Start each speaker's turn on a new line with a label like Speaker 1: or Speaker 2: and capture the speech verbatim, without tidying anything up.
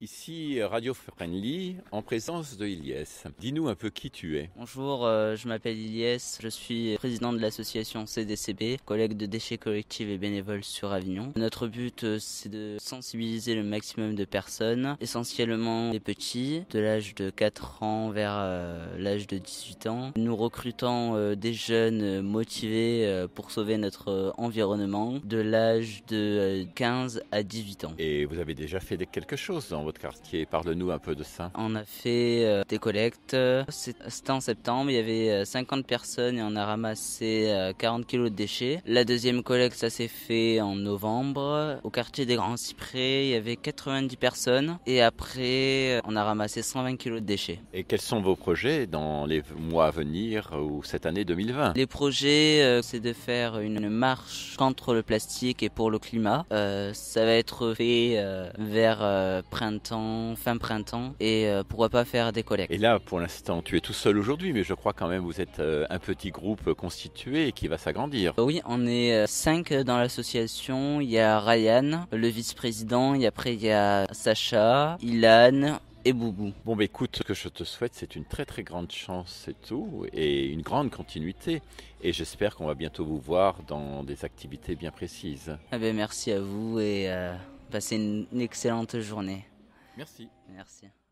Speaker 1: Ici Radio Friendly en présence de Ilyes. Dis-nous un peu qui tu es.
Speaker 2: Bonjour, euh, je m'appelle Ilyes, je suis président de l'association C D C B, collecte de déchets collectifs et bénévoles sur Avignon. Notre but euh, c'est de sensibiliser le maximum de personnes, essentiellement des petits, de l'âge de quatre ans vers euh, l'âge de dix-huit ans. Nous recrutons euh, des jeunes motivés euh, pour sauver notre euh, environnement de l'âge de euh, quinze à dix-huit ans.
Speaker 1: Et vous avez déjà fait quelque chose dans votre quartier, parle-nous un peu de ça.
Speaker 2: On a fait euh, des collectes, c'était en septembre, il y avait cinquante personnes et on a ramassé euh, quarante kilos de déchets. La deuxième collecte, ça s'est fait en novembre. Au quartier des Grands Cyprès, il y avait quatre-vingt-dix personnes et après on a ramassé cent vingt kilos de déchets.
Speaker 1: Et quels sont vos projets dans les mois à venir ou cette année deux mille vingt?
Speaker 2: Les projets, euh, c'est de faire une marche contre le plastique et pour le climat. Euh, ça va être fait euh, vers euh, printemps, fin printemps et euh, pourquoi pas faire des collectes.
Speaker 1: Et là, pour l'instant, tu es tout seul aujourd'hui, mais je crois quand même que vous êtes euh, un petit groupe constitué qui va s'agrandir.
Speaker 2: Oui, on est euh, cinq dans l'association. Il y a Ryan, le vice-président, et après il y a Sacha, Ilan et Boubou.
Speaker 1: Bon, bah, écoute, ce que je te souhaite, c'est une très très grande chance, c'est tout, et une grande continuité. Et j'espère qu'on va bientôt vous voir dans des activités bien précises.
Speaker 2: Ah ben, merci à vous et euh, passez une, une excellente journée.
Speaker 1: Merci.
Speaker 2: Merci.